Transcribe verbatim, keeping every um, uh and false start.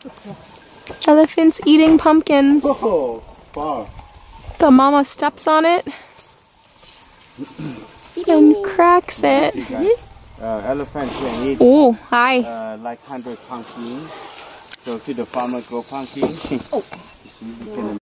Elephants eating pumpkins. Oh, wow. The mama steps on it and cracks it. Uh, elephant can eat Oh, hi. uh, like one hundred pumpkins. So to the farmer go pumpkin. Oh. You see, you can